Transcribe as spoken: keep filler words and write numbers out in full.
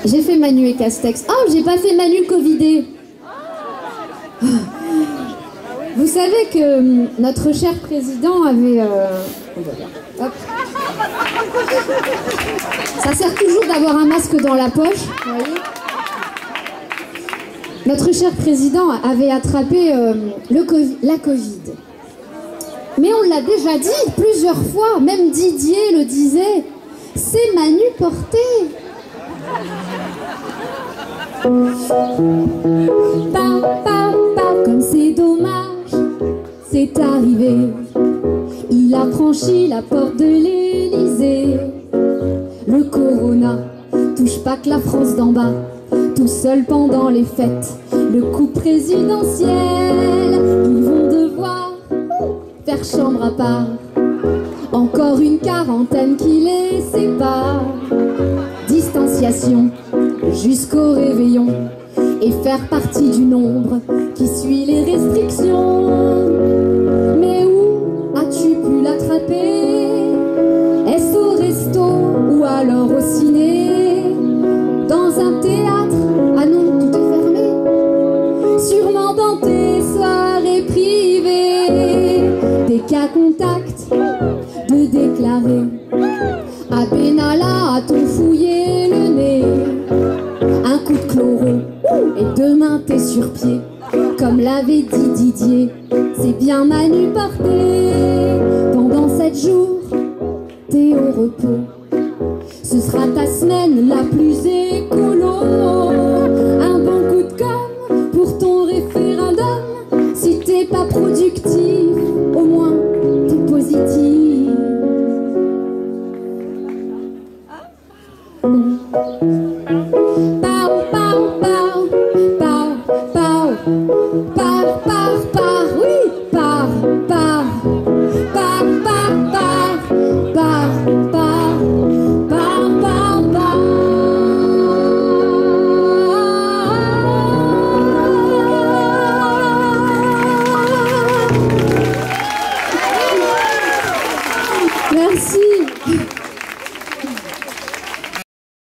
J'ai fait Manu et Castex. Oh, j'ai pas fait Manu Covidé. Vous savez que notre cher président avait... Euh... Hop. Ça sert toujours d'avoir un masque dans la poche, vous voyez. Notre cher président avait attrapé euh, le COVID, la Covid. Mais on l'a déjà dit plusieurs fois, même Didier le disait, c'est Manu Porté. Pa, pa, pa, comme c'est dommage, c'est arrivé. Il a franchi la porte de l'Élysée. Le corona touche pas que la France d'en bas. Tout seul pendant les fêtes, le coup présidentiel. Ils vont devoir faire chambre à part. Encore une quarantaine qui les sépare. Distanciation jusqu'au réveillon. Et faire partie du nombre qui suit les restrictions. Mais où as-tu pu l'attraper? Est-ce au resto ou alors au ciné? Dans un théâtre? Ah non, tout est fermé. Sûrement dans tes soirées privées. Des cas contacts de déclarer. À Benalla a-t-on fouillé le nez? Un coup de chloro et demain t'es sur pied. Comme l'avait dit Didier, c'est bien Manu Porté. Pendant sept jours, t'es au repos. Ce sera ta semaine la